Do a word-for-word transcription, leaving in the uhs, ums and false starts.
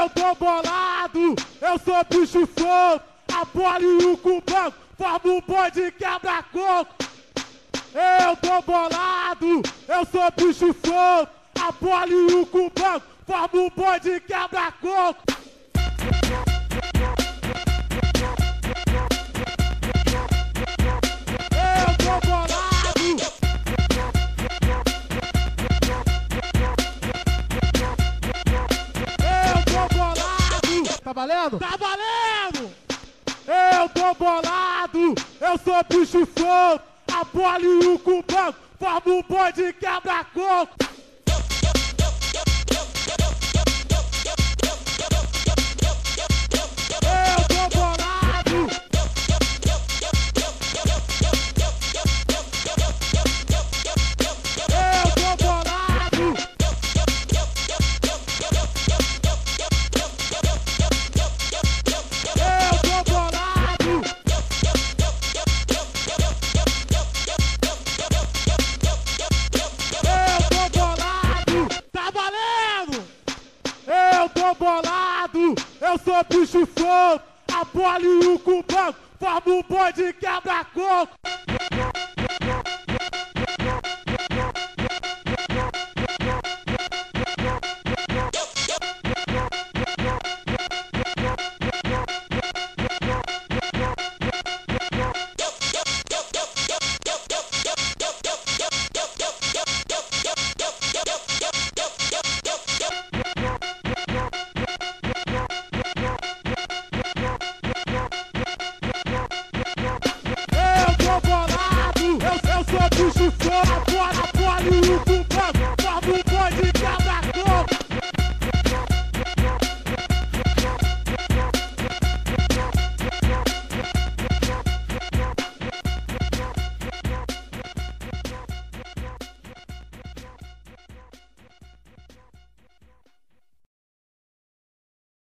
Eu tô bolado, eu sou bicho solto. A bola e o cubano forma um boi de quebra-coco. Eu tô bolado, eu sou bicho solto. A bola e o cubano forma um boi de quebra-coco. Eu tô bolado. Eu tô bolado. Tá valendo? Tá valendo! Eu tô bolado, eu sou bicho solto. A bola e o cubano forma um boi de quebra-coco. Eu tô bolado. Eu tô bolado. Eu tô bolado. Eu tô bolado. Tá valendo? Eu tô bolado, eu sou bicho solto. A bola e o cubano forma um boi de quebra-coco.